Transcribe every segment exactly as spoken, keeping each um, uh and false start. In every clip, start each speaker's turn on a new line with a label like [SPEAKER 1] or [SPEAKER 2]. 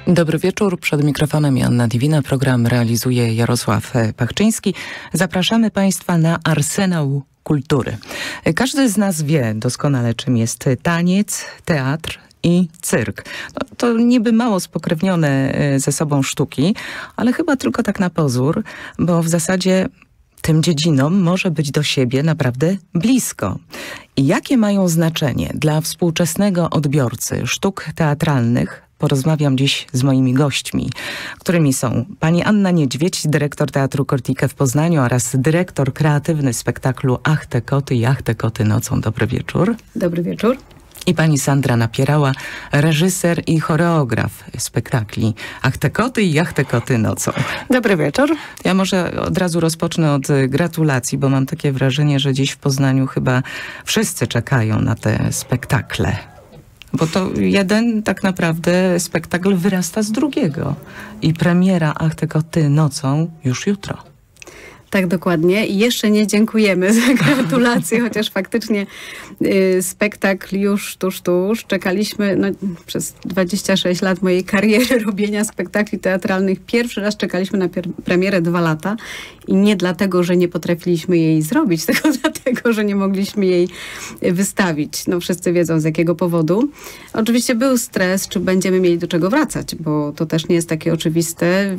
[SPEAKER 1] Dobry wieczór. Przed mikrofonem Joanna Diwina. Program realizuje Jarosław Pachczyński. Zapraszamy Państwa na Arsenał Kultury. Każdy z nas wie doskonale, czym jest taniec, teatr i cyrk. No, to niby mało spokrewnione ze sobą sztuki, ale chyba tylko tak na pozór, bo w zasadzie tym dziedzinom może być do siebie naprawdę blisko. I jakie mają znaczenie dla współczesnego odbiorcy sztuk teatralnych? Porozmawiam dziś z moimi gośćmi, którymi są pani Anna Niedźwiedź, dyrektor Teatru Kortike w Poznaniu oraz dyrektor kreatywny spektaklu Ach te koty i Ach te koty nocą. Dobry wieczór.
[SPEAKER 2] Dobry wieczór.
[SPEAKER 1] I pani Sandra Napierała, reżyser i choreograf spektakli Ach te koty i Ach te koty nocą.
[SPEAKER 2] Dobry wieczór.
[SPEAKER 1] Ja może od razu rozpocznę od gratulacji, bo mam takie wrażenie, że dziś w Poznaniu chyba wszyscy czekają na te spektakle. Bo to jeden tak naprawdę spektakl wyrasta z drugiego. I premiera Ach te koty nocą już jutro.
[SPEAKER 2] Tak, dokładnie. I jeszcze nie dziękujemy za gratulacje, chociaż faktycznie y, spektakl już tuż, tuż. Czekaliśmy no, przez dwadzieścia sześć lat mojej kariery robienia spektakli teatralnych. Pierwszy raz czekaliśmy na premierę dwa lata. I nie dlatego, że nie potrafiliśmy jej zrobić, tylko dlatego, że nie mogliśmy jej wystawić. No wszyscy wiedzą z jakiego powodu. Oczywiście był stres, czy będziemy mieli do czego wracać, bo to też nie jest takie oczywiste.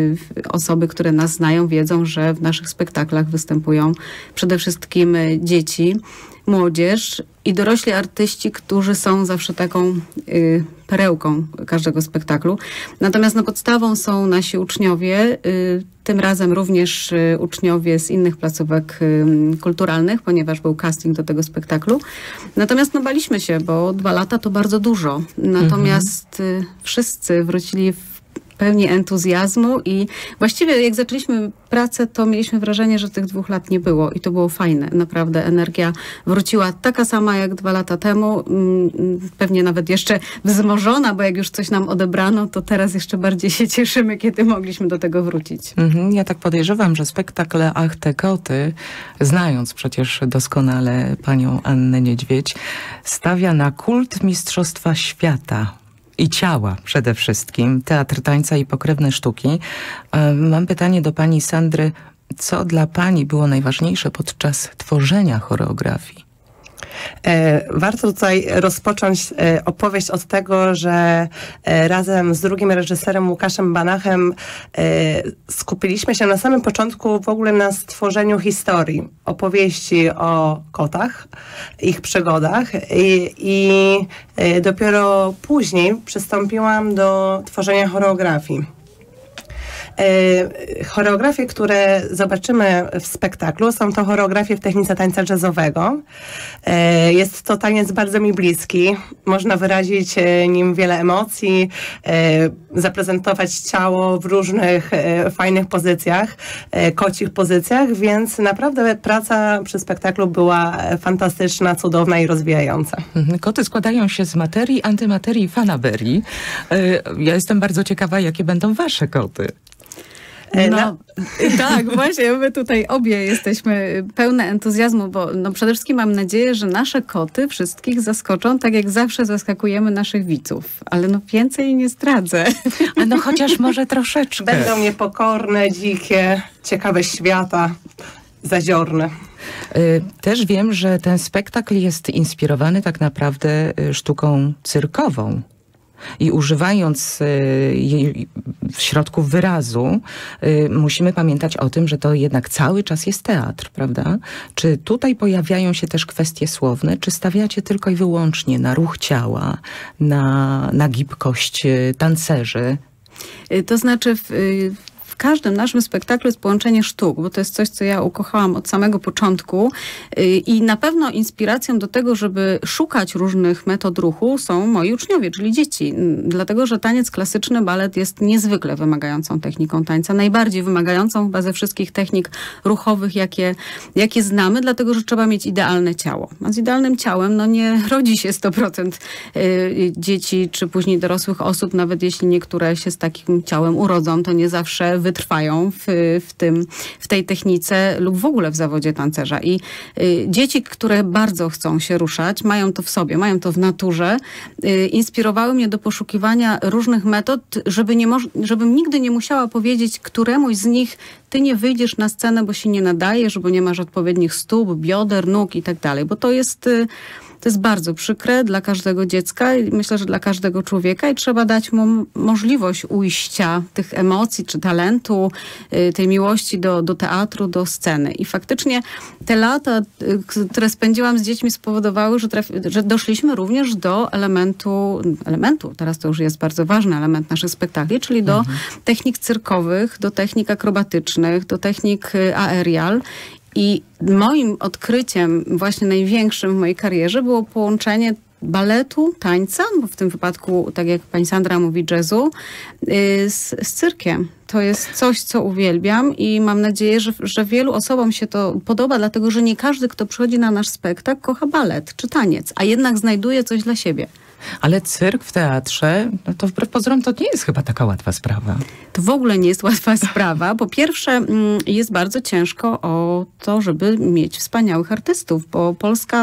[SPEAKER 2] Osoby, które nas znają, wiedzą, że w naszych spektaklach występują przede wszystkim dzieci, młodzież i dorośli artyści, którzy są zawsze taką y, perełką każdego spektaklu. Natomiast no, podstawą są nasi uczniowie, y, tym razem również y, uczniowie z innych placówek y, kulturalnych, ponieważ był casting do tego spektaklu. Natomiast no, baliśmy się, bo dwa lata to bardzo dużo. Natomiast y, wszyscy wrócili w pełni entuzjazmu i właściwie jak zaczęliśmy pracę, to mieliśmy wrażenie, że tych dwóch lat nie było i to było fajne. Naprawdę energia wróciła taka sama jak dwa lata temu, pewnie nawet jeszcze wzmożona, bo jak już coś nam odebrano, to teraz jeszcze bardziej się cieszymy, kiedy mogliśmy do tego wrócić.
[SPEAKER 1] Mhm. Ja tak podejrzewam, że spektakl Ach te koty, znając przecież doskonale panią Annę Niedźwiedź, stawia na kult Mistrzostwa Świata i ciała przede wszystkim, teatr tańca i pokrewne sztuki. Mam pytanie do pani Sandry. Co dla pani było najważniejsze podczas tworzenia choreografii?
[SPEAKER 3] Warto tutaj rozpocząć opowieść od tego, że razem z drugim reżyserem Łukaszem Banachem skupiliśmy się na samym początku w ogóle na stworzeniu historii, opowieści o kotach, ich przygodach i, i dopiero później przystąpiłam do tworzenia choreografii. Choreografie, które zobaczymy w spektaklu, są to choreografie w technice tańca jazzowego. Jest to taniec bardzo mi bliski. Można wyrazić nim wiele emocji, zaprezentować ciało w różnych fajnych pozycjach, kocich pozycjach, więc naprawdę praca przy spektaklu była fantastyczna, cudowna i rozwijająca.
[SPEAKER 1] Koty składają się z materii, antymaterii i fanaberii. Ja jestem bardzo ciekawa, jakie będą wasze koty.
[SPEAKER 2] No, tak, właśnie, my tutaj obie jesteśmy pełne entuzjazmu, bo no przede wszystkim mam nadzieję, że nasze koty wszystkich zaskoczą, tak jak zawsze zaskakujemy naszych widzów. Ale no więcej nie zdradzę.
[SPEAKER 1] No chociaż może troszeczkę.
[SPEAKER 3] Będą niepokorne, dzikie, ciekawe świata, zaziorne.
[SPEAKER 1] Też wiem, że ten spektakl jest inspirowany tak naprawdę sztuką cyrkową. I używając jej środków wyrazu, musimy pamiętać o tym, że to jednak cały czas jest teatr, prawda? Czy tutaj pojawiają się też kwestie słowne, czy stawiacie tylko i wyłącznie na ruch ciała, na, na gibkość tancerzy?
[SPEAKER 2] To znaczy w, w każdym naszym spektaklu jest połączenie sztuk, bo to jest coś, co ja ukochałam od samego początku i na pewno inspiracją do tego, żeby szukać różnych metod ruchu są moi uczniowie, czyli dzieci. Dlatego, że taniec klasyczny, balet jest niezwykle wymagającą techniką tańca, najbardziej wymagającą chyba ze wszystkich technik ruchowych, jakie, jakie znamy, dlatego, że trzeba mieć idealne ciało. A z idealnym ciałem no nie rodzi się sto procent dzieci, czy później dorosłych osób, nawet jeśli niektóre się z takim ciałem urodzą, to nie zawsze wytrwają w, w, tym, w tej technice lub w ogóle w zawodzie tancerza. I y, dzieci, które bardzo chcą się ruszać, mają to w sobie, mają to w naturze, y, inspirowały mnie do poszukiwania różnych metod, żeby nie moż- żebym nigdy nie musiała powiedzieć któremuś z nich, ty nie wyjdziesz na scenę, bo się nie nadajesz, bo nie masz odpowiednich stóp, bioder, nóg i tak dalej. Bo to jest, to jest bardzo przykre dla każdego dziecka i myślę, że dla każdego człowieka i trzeba dać mu możliwość ujścia tych emocji czy talentu, tej miłości do, do teatru, do sceny. I faktycznie te lata, które spędziłam z dziećmi, spowodowały, że, trafi- że doszliśmy również do elementu, elementu, teraz to już jest bardzo ważny element naszych spektakli, czyli do mhm. technik cyrkowych, do technik akrobatycznych, do technik aerial. I moim odkryciem, właśnie największym w mojej karierze, było połączenie baletu, tańca, bo w tym wypadku, tak jak pani Sandra mówi, jazzu, z, z cyrkiem. To jest coś, co uwielbiam i mam nadzieję, że, że wielu osobom się to podoba, dlatego że nie każdy, kto przychodzi na nasz spektakl, kocha balet czy taniec, a jednak znajduje coś dla siebie.
[SPEAKER 1] Ale cyrk w teatrze, no to wbrew pozorom to nie jest chyba taka łatwa sprawa.
[SPEAKER 2] To w ogóle nie jest łatwa sprawa. Po pierwsze jest bardzo ciężko o to, żeby mieć wspaniałych artystów, bo Polska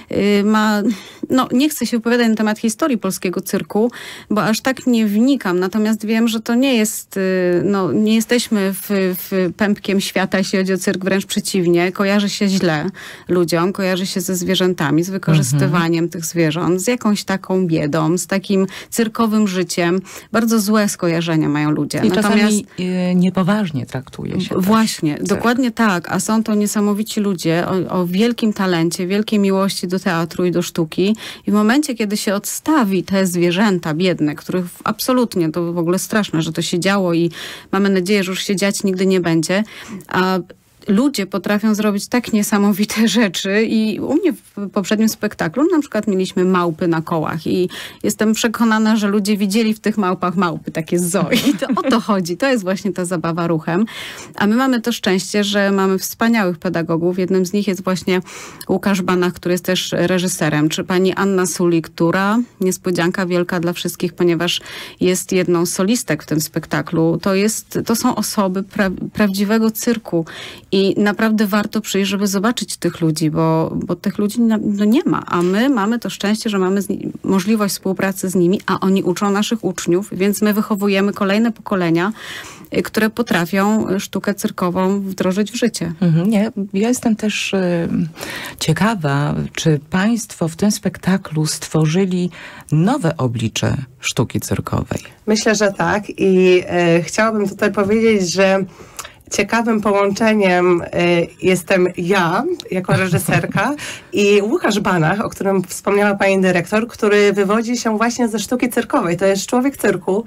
[SPEAKER 2] ma, no nie chcę się opowiadać na temat historii polskiego cyrku, bo aż tak nie wnikam, natomiast wiem, że to nie jest, no nie jesteśmy w, w pępkiem świata, jeśli chodzi o cyrk, wręcz przeciwnie. Kojarzy się źle ludziom, kojarzy się ze zwierzętami, z wykorzystywaniem mhm. tych zwierząt, z jakąś taką biedą, z takim cyrkowym życiem. Bardzo złe skojarzenia mają ludzie.
[SPEAKER 1] I
[SPEAKER 2] Natomiast
[SPEAKER 1] czasami y, niepoważnie traktuje się.
[SPEAKER 2] Właśnie, dokładnie tak. A są to niesamowici ludzie o, o wielkim talencie, wielkiej miłości do teatru i do sztuki. I w momencie, kiedy się odstawi te zwierzęta biedne, których absolutnie, to w ogóle straszne, że to się działo i mamy nadzieję, że już się dziać nigdy nie będzie, a ludzie potrafią zrobić tak niesamowite rzeczy i u mnie w poprzednim spektaklu na przykład mieliśmy małpy na kołach i jestem przekonana, że ludzie widzieli w tych małpach małpy, takie zoo i to o to chodzi. To jest właśnie ta zabawa ruchem. A my mamy to szczęście, że mamy wspaniałych pedagogów. Jednym z nich jest właśnie Łukasz Banach, który jest też reżyserem, czy pani Anna Suli, która, niespodzianka wielka dla wszystkich, ponieważ jest jedną z solistek w tym spektaklu. To, jest, to są osoby pra, prawdziwego cyrku. I naprawdę warto przyjść, żeby zobaczyć tych ludzi, bo, bo tych ludzi no nie ma. A my mamy to szczęście, że mamy z ni- możliwość współpracy z nimi, a oni uczą naszych uczniów, więc my wychowujemy kolejne pokolenia, y, które potrafią sztukę cyrkową wdrożyć w życie.
[SPEAKER 1] Mhm, nie, ja jestem też y, ciekawa, czy państwo w tym spektaklu stworzyli nowe oblicze sztuki cyrkowej?
[SPEAKER 3] Myślę, że tak i y, chciałabym tutaj powiedzieć, że ciekawym połączeniem y, jestem ja, jako reżyserka i Łukasz Banach, o którym wspomniała pani dyrektor, który wywodzi się właśnie ze sztuki cyrkowej. To jest człowiek cyrku.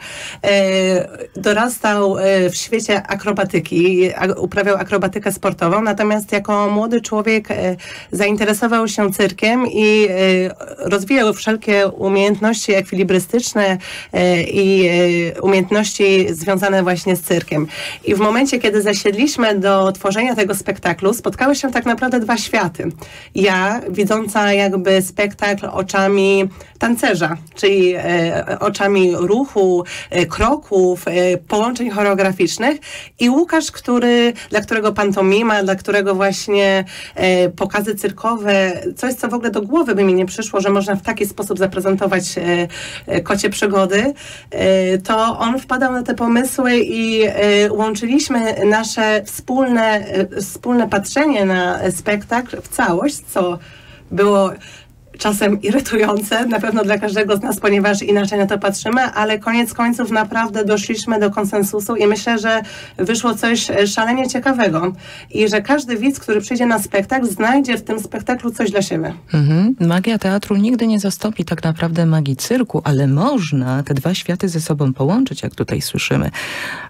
[SPEAKER 3] Y, dorastał y, w świecie akrobatyki, a, uprawiał akrobatykę sportową, natomiast jako młody człowiek y, zainteresował się cyrkiem i y, rozwijał wszelkie umiejętności ekwilibrystyczne y, i y, umiejętności związane właśnie z cyrkiem. I w momencie, kiedy zasiedliśmy do tworzenia tego spektaklu, spotkały się tak naprawdę dwa światy. Ja, widząca jakby spektakl oczami tancerza, czyli e, oczami ruchu, e, kroków, e, połączeń choreograficznych i Łukasz, który, dla którego pantomima, dla którego właśnie e, pokazy cyrkowe, coś, co w ogóle do głowy by mi nie przyszło, że można w taki sposób zaprezentować e, e, kocie przygody, e, to on wpadał na te pomysły i e, łączyliśmy nasze wspólne, wspólne patrzenie na spektakl w całość, co było czasem irytujące, na pewno dla każdego z nas, ponieważ inaczej na to patrzymy, ale koniec końców naprawdę doszliśmy do konsensusu i myślę, że wyszło coś szalenie ciekawego i że każdy widz, który przyjdzie na spektakl, znajdzie w tym spektaklu coś dla siebie.
[SPEAKER 1] Mhm. Magia teatru nigdy nie zastąpi tak naprawdę magii cyrku, ale można te dwa światy ze sobą połączyć, jak tutaj słyszymy.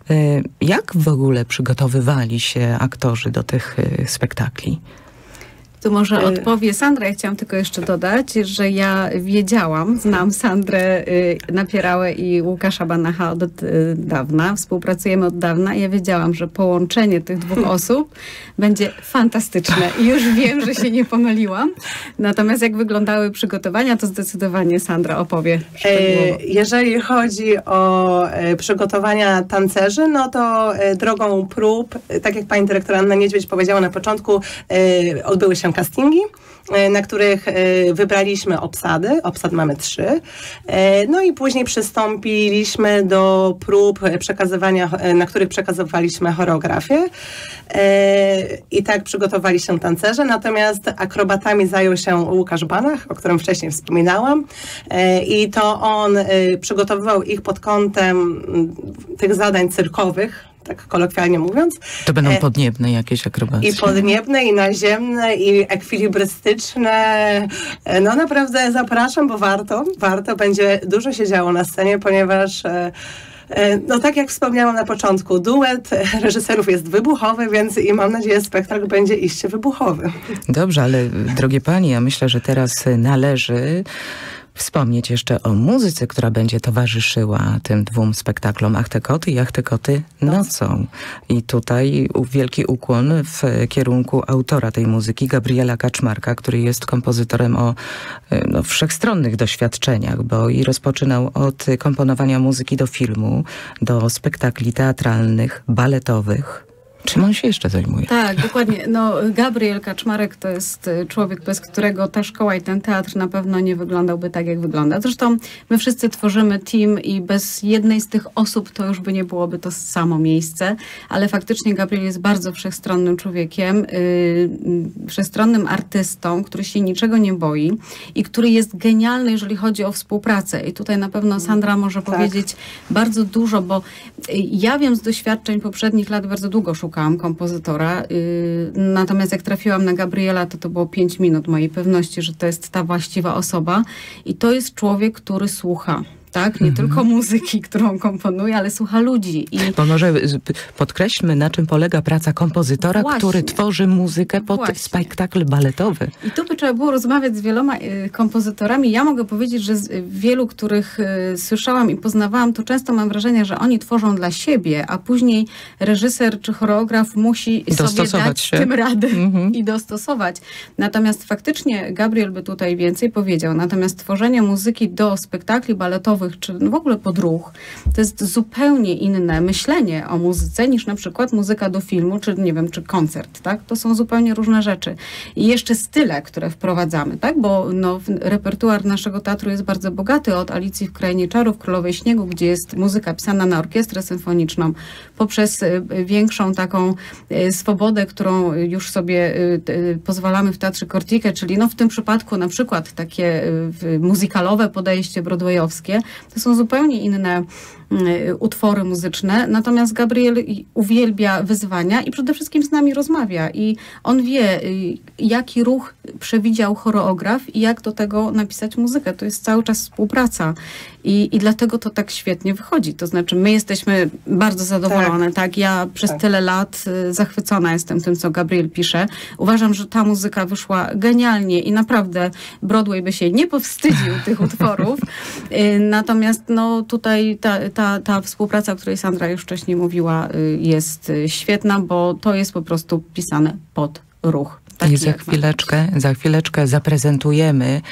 [SPEAKER 1] Jak w ogóle przygotowywali się aktorzy do tych spektakli?
[SPEAKER 2] Tu może odpowie Sandra. Ja chciałam tylko jeszcze dodać, że ja wiedziałam, znam Sandrę Napierałę i Łukasza Banacha od dawna, współpracujemy od dawna i ja wiedziałam, że połączenie tych dwóch osób będzie fantastyczne i już wiem, że się nie pomyliłam. Natomiast jak wyglądały przygotowania, to zdecydowanie Sandra opowie szczegółowo.
[SPEAKER 3] Jeżeli chodzi o przygotowania tancerzy, no to drogą prób, tak jak pani dyrektor Anna Niedźwiedź powiedziała na początku, odbyły się castingi, na których wybraliśmy obsady. Obsad mamy trzy. No i później przystąpiliśmy do prób przekazywania, na których przekazywaliśmy choreografię. I tak przygotowali się tancerze. Natomiast akrobatami zajął się Łukasz Banach, o którym wcześniej wspominałam. I to on przygotowywał ich pod kątem tych zadań cyrkowych, tak kolokwialnie mówiąc.
[SPEAKER 1] To będą podniebne jakieś akrobacje.
[SPEAKER 3] I podniebne, i naziemne, i ekwilibrystyczne. No naprawdę zapraszam, bo warto. Warto. Będzie dużo się działo na scenie, ponieważ no tak jak wspomniałam na początku, duet reżyserów jest wybuchowy, więc i mam nadzieję, spektakl będzie iście wybuchowy.
[SPEAKER 1] Dobrze, ale drogie panie, ja myślę, że teraz należy wspomnieć jeszcze o muzyce, która będzie towarzyszyła tym dwóm spektaklom Ach te koty i Ach te koty nocą. I tutaj wielki ukłon w kierunku autora tej muzyki, Gabriela Kaczmarka, który jest kompozytorem o no, wszechstronnych doświadczeniach, bo i rozpoczynał od komponowania muzyki do filmu, do spektakli teatralnych, baletowych. Czym on się jeszcze zajmuje?
[SPEAKER 2] Tak, dokładnie. No, Gabriel Kaczmarek to jest człowiek, bez którego ta szkoła i ten teatr na pewno nie wyglądałby tak, jak wygląda. Zresztą my wszyscy tworzymy team i bez jednej z tych osób to już by nie byłoby to samo miejsce, ale faktycznie Gabriel jest bardzo wszechstronnym człowiekiem, yy, wszechstronnym artystą, który się niczego nie boi i który jest genialny, jeżeli chodzi o współpracę. I tutaj na pewno Sandra może tak powiedzieć bardzo dużo, bo ja wiem z doświadczeń poprzednich lat, bardzo długo szukałam szukałam kompozytora, yy, natomiast jak trafiłam na Gabriela, to to było pięć minut mojej pewności, że to jest ta właściwa osoba i to jest człowiek, który słucha. Tak? Nie mhm. tylko muzyki, którą komponuje, ale słucha ludzi. I...
[SPEAKER 1] Bo może podkreślmy, na czym polega praca kompozytora, Właśnie. który tworzy muzykę pod Właśnie. spektakl baletowy.
[SPEAKER 2] I tu by trzeba było rozmawiać z wieloma y, kompozytorami. Ja mogę powiedzieć, że z wielu, których y, słyszałam i poznawałam, to często mam wrażenie, że oni tworzą dla siebie, a później reżyser czy choreograf musi sobie dać się. tym radę mhm. i dostosować. Natomiast faktycznie Gabriel by tutaj więcej powiedział. Natomiast tworzenie muzyki do spektakli baletowych czy w ogóle podruch, to jest zupełnie inne myślenie o muzyce niż na przykład muzyka do filmu, czy nie wiem, czy koncert, tak? To są zupełnie różne rzeczy. I jeszcze style, które wprowadzamy, tak? Bo no, repertuar naszego teatru jest bardzo bogaty, od Alicji w Krainie Czarów, Królowej Śniegu, gdzie jest muzyka pisana na orkiestrę symfoniczną, poprzez większą taką swobodę, którą już sobie pozwalamy w Teatrze Corticche, czyli no w tym przypadku na przykład takie muzykalowe podejście broadwayowskie. To są zupełnie inne utwory muzyczne, natomiast Gabriel uwielbia wyzwania i przede wszystkim z nami rozmawia i on wie, jaki ruch przewidział choreograf i jak do tego napisać muzykę. To jest cały czas współpraca i, i dlatego to tak świetnie wychodzi. To znaczy my jesteśmy bardzo zadowolone, tak? tak? Ja przez tak. tyle lat zachwycona jestem tym, co Gabriel pisze. Uważam, że ta muzyka wyszła genialnie i naprawdę Broadway by się nie powstydził tych utworów. Natomiast no tutaj ta, ta, ta współpraca, o której Sandra już wcześniej mówiła, jest świetna, bo to jest po prostu pisane pod ruch.
[SPEAKER 1] I za chwileczkę, za chwileczkę zaprezentujemy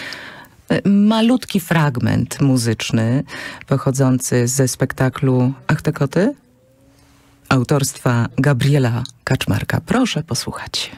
[SPEAKER 1] malutki fragment muzyczny pochodzący ze spektaklu Ach te koty autorstwa Gabriela Kaczmarka. Proszę posłuchać.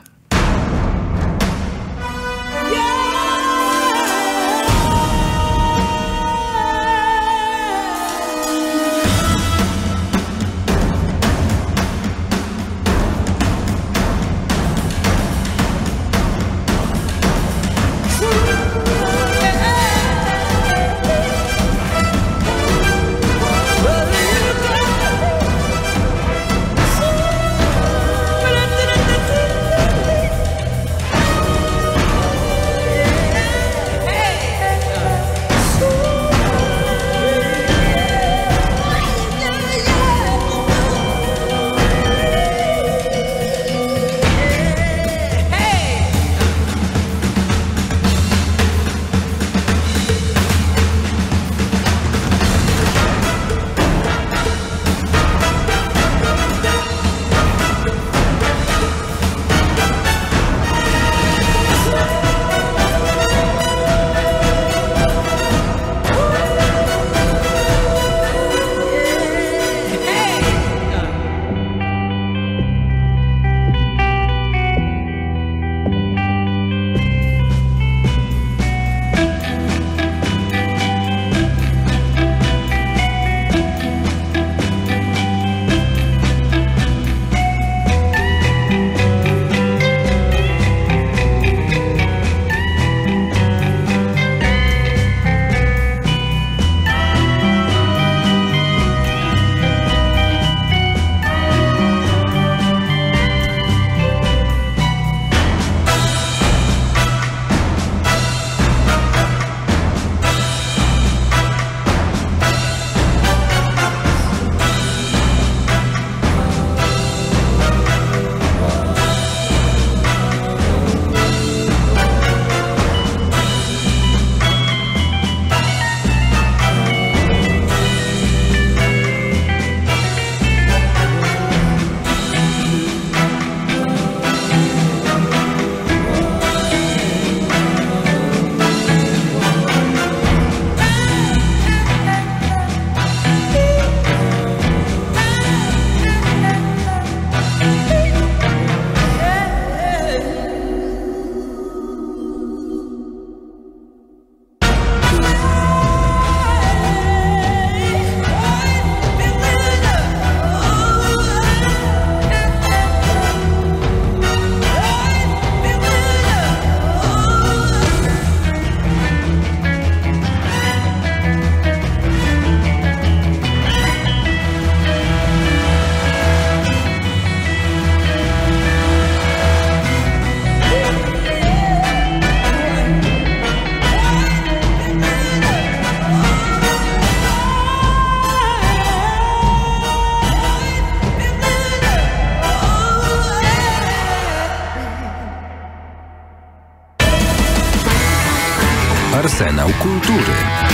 [SPEAKER 4] kultury.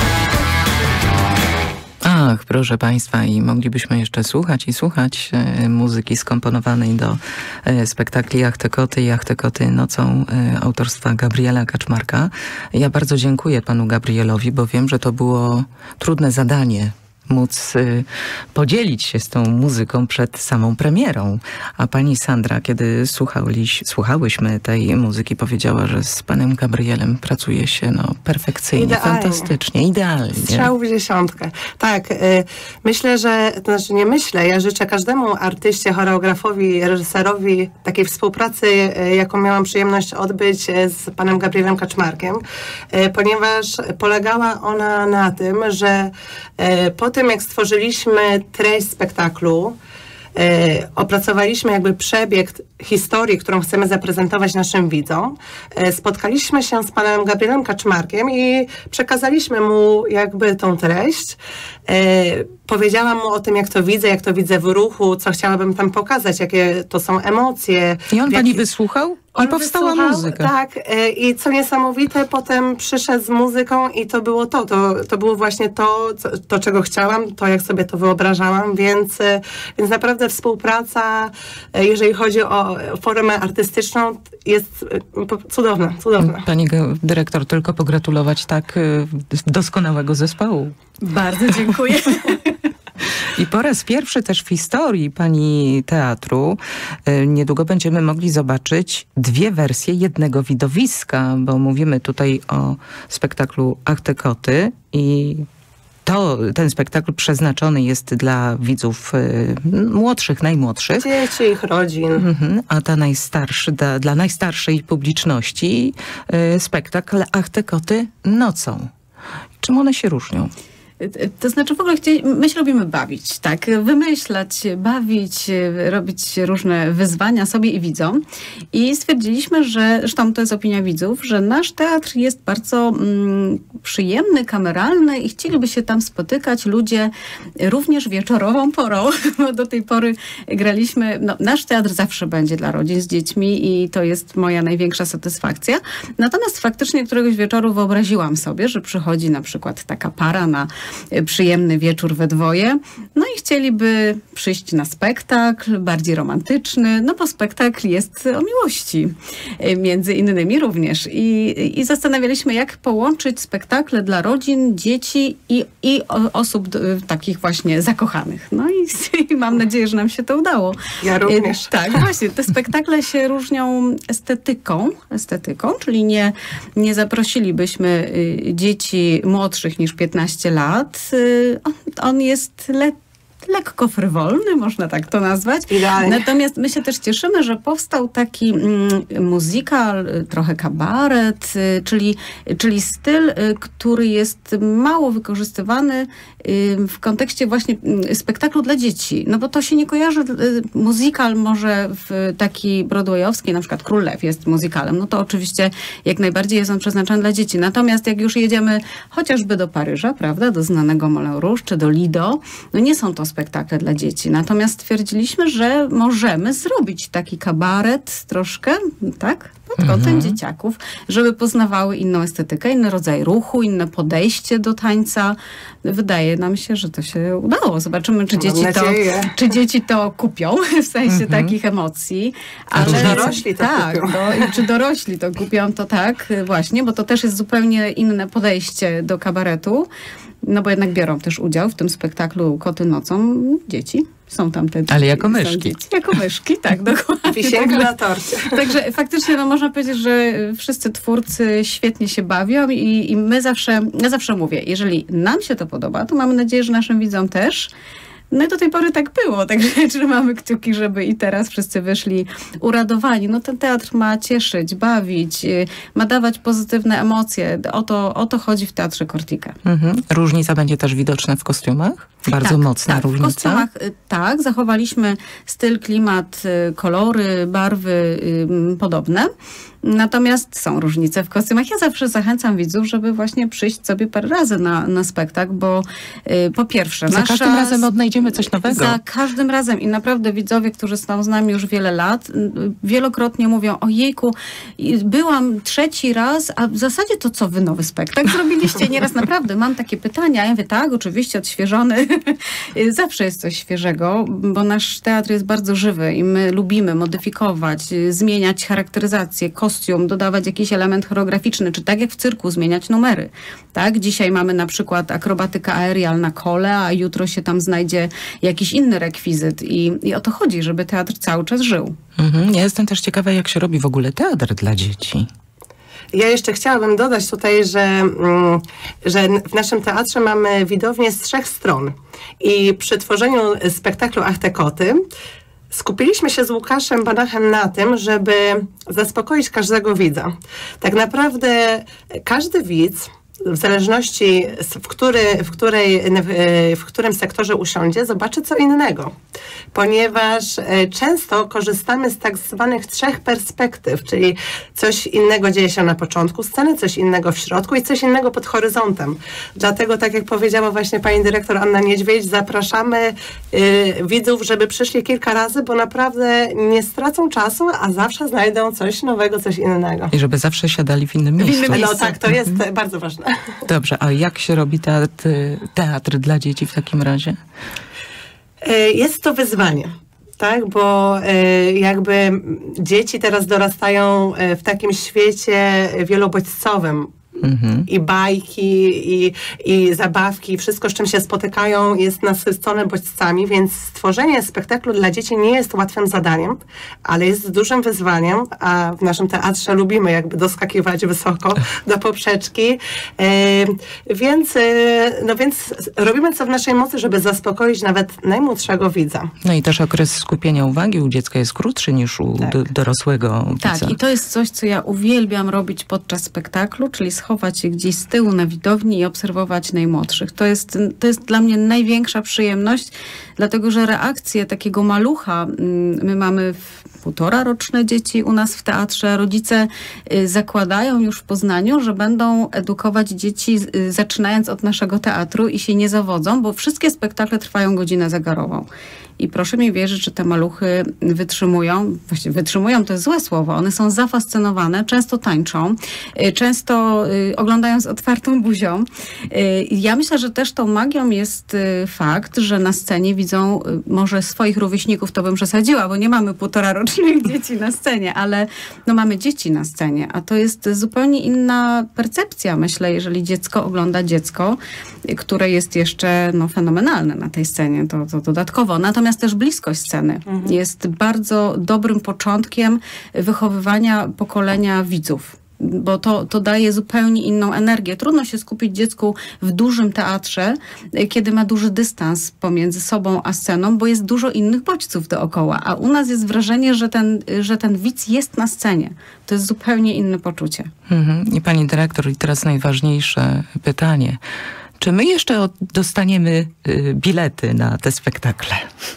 [SPEAKER 1] Ach, proszę Państwa, i moglibyśmy jeszcze słuchać i słuchać e, muzyki skomponowanej do e, spektakli Ach, koty i Ach, koty nocą e, autorstwa Gabriela Kaczmarka. Ja bardzo dziękuję panu Gabrielowi, bo wiem, że to było trudne zadanie móc y, podzielić się z tą muzyką przed samą premierą. A pani Sandra, kiedy słuchaliś, słuchałyśmy tej muzyki, powiedziała, że z panem Gabrielem pracuje się no, perfekcyjnie,
[SPEAKER 3] Idealnie.
[SPEAKER 1] fantastycznie, idealnie.
[SPEAKER 3] Strzał w dziesiątkę. Tak, y, myślę, że, to znaczy nie myślę, ja życzę każdemu artyście, choreografowi, reżyserowi takiej współpracy, y, jaką miałam przyjemność odbyć y, z panem Gabrielem Kaczmarkiem, y, ponieważ polegała ona na tym, że y, po tym, jak stworzyliśmy treść spektaklu, e, opracowaliśmy jakby przebieg historii, którą chcemy zaprezentować naszym widzom, e, spotkaliśmy się z panem Gabrielem Kaczmarkiem i przekazaliśmy mu jakby tą treść. E, powiedziałam mu o tym, jak to widzę, jak to widzę w ruchu, co chciałabym tam pokazać, jakie to są emocje.
[SPEAKER 1] I on
[SPEAKER 3] w
[SPEAKER 1] pani
[SPEAKER 3] jaki...
[SPEAKER 1] wysłuchał? I
[SPEAKER 3] On
[SPEAKER 1] powstała
[SPEAKER 3] wysłuchał,
[SPEAKER 1] muzyka.
[SPEAKER 3] Tak, y, i co niesamowite, potem przyszedł z muzyką i to było to, to, to było właśnie to, co, to, czego chciałam, to jak sobie to wyobrażałam, więc, y, więc naprawdę współpraca, y, jeżeli chodzi o formę artystyczną, jest y, cudowna, cudowna.
[SPEAKER 1] Pani dyrektor, tylko pogratulować tak y, doskonałego zespołu.
[SPEAKER 2] Bardzo dziękuję.
[SPEAKER 1] I po raz pierwszy też w historii pani teatru y, niedługo będziemy mogli zobaczyć dwie wersje jednego widowiska, bo mówimy tutaj o spektaklu Ach, te koty i to, ten spektakl przeznaczony jest dla widzów y, młodszych, najmłodszych.
[SPEAKER 3] Dzieci, ich rodzin.
[SPEAKER 1] Mhm, a ta najstarszy, da, dla najstarszej publiczności y, spektakl Ach, te koty nocą. Czym one się różnią?
[SPEAKER 2] To znaczy w ogóle chcieli, my się lubimy bawić, tak? Wymyślać, bawić, robić różne wyzwania sobie i widzom. I stwierdziliśmy, że, zresztą to jest opinia widzów, że nasz teatr jest bardzo mm, przyjemny, kameralny i chcieliby się tam spotykać ludzie również wieczorową porą, bo do tej pory graliśmy, no, nasz teatr zawsze będzie dla rodzin z dziećmi i to jest moja największa satysfakcja. Natomiast faktycznie któregoś wieczoru wyobraziłam sobie, że przychodzi na przykład taka para na przyjemny wieczór we dwoje. No i chcieliby przyjść na spektakl, bardziej romantyczny, no bo spektakl jest o miłości, między innymi również. I, i zastanawialiśmy, jak połączyć spektakle dla rodzin, dzieci i, i osób takich właśnie zakochanych. No i, i mam nadzieję, że nam się to udało.
[SPEAKER 3] Ja również.
[SPEAKER 2] Tak, właśnie. Te spektakle się różnią estetyką, estetyką, czyli nie, nie zaprosilibyśmy dzieci młodszych niż piętnaście lat. On, on jest le, lekko frywolny, można tak to nazwać.
[SPEAKER 3] Idealnie.
[SPEAKER 2] Natomiast my się też cieszymy, że powstał taki mm, muzykal, trochę kabaret, y, czyli, czyli styl, y, który jest mało wykorzystywany y, w kontekście właśnie y, spektaklu dla dzieci. No bo to się nie kojarzy, y, muzykal może w taki broadwayowski, na przykład Król Lew jest muzykalem, no to oczywiście jak najbardziej jest on przeznaczony dla dzieci. Natomiast jak już jedziemy chociażby do Paryża, prawda, do znanego Moulin Rouge, czy do Lido, no nie są to spektakle dla dzieci. Natomiast stwierdziliśmy, że możemy zrobić taki kabaret troszkę, tak, pod kątem mhm. dzieciaków, żeby poznawały inną estetykę, inny rodzaj ruchu, inne podejście do tańca. Wydaje nam się, że to się udało. Zobaczymy, czy, dzieci to, czy dzieci to kupią, w sensie mhm. takich emocji.
[SPEAKER 3] Ale czy dorośli to
[SPEAKER 2] tak,
[SPEAKER 3] kupią.
[SPEAKER 2] Do, i czy dorośli to kupią, to tak, właśnie, bo to też jest zupełnie inne podejście do kabaretu. No bo jednak biorą też udział w tym spektaklu Koty nocą dzieci. Są tam te dzieci.
[SPEAKER 1] Ale jako myszki.
[SPEAKER 2] Jako myszki, tak, dokładnie.
[SPEAKER 3] Wisienka na torcie.
[SPEAKER 2] Także faktycznie no, można powiedzieć, że wszyscy twórcy świetnie się bawią i, i my zawsze, ja zawsze mówię, jeżeli nam się to podoba, to mamy nadzieję, że naszym widzom też. No i do tej pory tak było, także trzymamy kciuki, żeby i teraz wszyscy wyszli uradowani. No ten teatr ma cieszyć, bawić, ma dawać pozytywne emocje. O to, o to chodzi w Teatrze Cortica.
[SPEAKER 1] Mhm. Różnica będzie też widoczna w kostiumach? Bardzo
[SPEAKER 2] tak,
[SPEAKER 1] mocna
[SPEAKER 2] tak,
[SPEAKER 1] różnica?
[SPEAKER 2] W kostiumach tak, zachowaliśmy styl, klimat, kolory, barwy y, podobne. Natomiast są różnice w kostiumach. Ja zawsze zachęcam widzów, żeby właśnie przyjść sobie parę razy na, na spektakl, bo y, po pierwsze...
[SPEAKER 1] Za
[SPEAKER 2] nasza,
[SPEAKER 1] każdym razem odnajdziemy coś nowego.
[SPEAKER 2] Za każdym razem i naprawdę widzowie, którzy są z nami już wiele lat, y, wielokrotnie mówią, ojejku, byłam trzeci raz, a w zasadzie to co wy nowy spektakl zrobiliście? Nieraz naprawdę mam takie pytania. Ja mówię, tak, oczywiście odświeżony. Zawsze jest coś świeżego, bo nasz teatr jest bardzo żywy i my lubimy modyfikować, zmieniać charakteryzację, kostium, dodawać jakiś element choreograficzny, czy tak jak w cyrku zmieniać numery. Tak? Dzisiaj mamy na przykład akrobatyka aerial na kole, a jutro się tam znajdzie jakiś inny rekwizyt i, i o to chodzi, żeby teatr cały czas żył.
[SPEAKER 1] Mhm. Ja jestem też ciekawa, jak się robi w ogóle teatr dla dzieci.
[SPEAKER 3] Ja jeszcze chciałabym dodać tutaj, że, że w naszym teatrze mamy widownię z trzech stron. I przy tworzeniu spektaklu Ach te koty skupiliśmy się z Łukaszem Banachem na tym, żeby zaspokoić każdego widza. Tak naprawdę każdy widz, w zależności w, który, w, której, w którym sektorze usiądzie, zobaczy co innego. Ponieważ często korzystamy z tak zwanych trzech perspektyw, czyli coś innego dzieje się na początku sceny, coś innego w środku i coś innego pod horyzontem. Dlatego, tak jak powiedziała właśnie pani dyrektor Anna Niedźwiedź, zapraszamy y, widzów, żeby przyszli kilka razy, bo naprawdę nie stracą czasu, a zawsze znajdą coś nowego, coś innego.
[SPEAKER 1] I żeby zawsze siadali w innym miejscu.
[SPEAKER 3] W innym miejscu. No tak, to jest mhm. bardzo ważne.
[SPEAKER 1] Dobrze, a jak się robi teatr, teatr dla dzieci w takim razie?
[SPEAKER 3] Jest to wyzwanie. Tak, bo y, jakby dzieci teraz dorastają w takim świecie wielobodźcowym. Mhm. I bajki, i, i zabawki, wszystko, z czym się spotykają, jest nasycone bodźcami, więc stworzenie spektaklu dla dzieci nie jest łatwym zadaniem, ale jest dużym wyzwaniem, a w naszym teatrze lubimy jakby doskakiwać wysoko do poprzeczki, e, więc, e, no więc robimy co w naszej mocy, żeby zaspokoić nawet najmłodszego widza.
[SPEAKER 1] No i też okres skupienia uwagi u dziecka jest krótszy niż u tak. do, dorosłego widza.
[SPEAKER 2] Tak, i to jest coś, co ja uwielbiam robić podczas spektaklu, czyli schować się gdzieś z tyłu na widowni i obserwować najmłodszych. To jest, to jest dla mnie największa przyjemność, dlatego że reakcje takiego malucha, my mamy półtora roczne dzieci u nas w teatrze, rodzice zakładają już w Poznaniu, że będą edukować dzieci zaczynając od naszego teatru i się nie zawodzą, bo wszystkie spektakle trwają godzinę zegarową. I proszę mi wierzyć, że te maluchy wytrzymują, właściwie wytrzymują to jest złe słowo, one są zafascynowane, często tańczą, często oglądają z otwartą buzią. Ja myślę, że też tą magią jest fakt, że na scenie widzą może swoich rówieśników, to bym przesadziła, bo nie mamy półtora rocznych dzieci na scenie, ale no mamy dzieci na scenie, a to jest zupełnie inna percepcja, myślę, jeżeli dziecko ogląda dziecko, które jest jeszcze no, fenomenalne na tej scenie, to, to dodatkowo. Natomiast Natomiast też bliskość sceny mhm. jest bardzo dobrym początkiem wychowywania pokolenia widzów. Bo to, to daje zupełnie inną energię. Trudno się skupić dziecku w dużym teatrze, kiedy ma duży dystans pomiędzy sobą a sceną, bo jest dużo innych bodźców dookoła. A u nas jest wrażenie, że ten, że ten widz jest na scenie. To jest zupełnie inne poczucie. Mhm.
[SPEAKER 1] I pani dyrektor, i teraz najważniejsze pytanie. Czy my jeszcze dostaniemy bilety na te spektakle?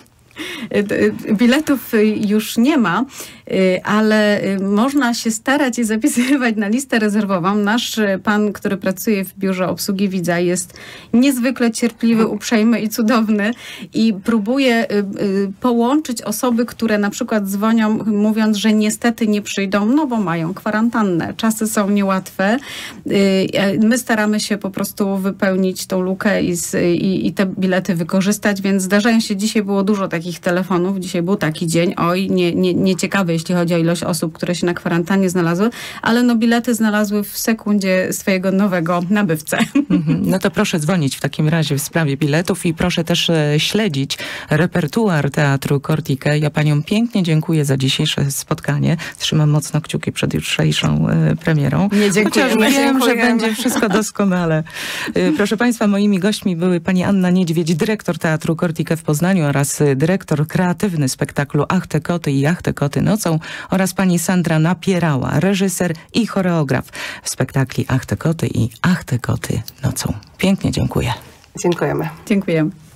[SPEAKER 2] Biletów już nie ma, ale można się starać i zapisywać na listę rezerwową. Nasz pan, który pracuje w biurze obsługi widza, jest niezwykle cierpliwy, uprzejmy i cudowny i próbuje połączyć osoby, które na przykład dzwonią, mówiąc, że niestety nie przyjdą, no bo mają kwarantannę. Czasy są niełatwe. My staramy się po prostu wypełnić tą lukę i, i, i te bilety wykorzystać, więc zdarzają się, dzisiaj było dużo takich telefonów, dzisiaj był taki dzień, oj, nie, nie, nieciekawy, jeśli chodzi o ilość osób, które się na kwarantannie znalazły, ale no bilety znalazły w sekundzie swojego nowego nabywcę.
[SPEAKER 1] Mhm. No to proszę dzwonić w takim razie w sprawie biletów i proszę też e, śledzić repertuar Teatru Corticae. Ja paniom pięknie dziękuję za dzisiejsze spotkanie. Trzymam mocno kciuki przed jutrzejszą e, premierą.
[SPEAKER 2] Nie dziękujemy.
[SPEAKER 1] Chociaż wiem,
[SPEAKER 2] dziękujemy.
[SPEAKER 1] że będzie wszystko doskonale. E, proszę państwa, moimi gośćmi były pani Anna Niedźwiedź, dyrektor Teatru Corticae w Poznaniu oraz dyrektor kreatywny spektaklu Ach te koty i Ach te koty nocą oraz pani Sandra Napierała, reżyser i choreograf w spektakli Ach te koty i Ach te koty nocą. Pięknie dziękuję.
[SPEAKER 3] Dziękujemy.
[SPEAKER 2] Dziękujemy.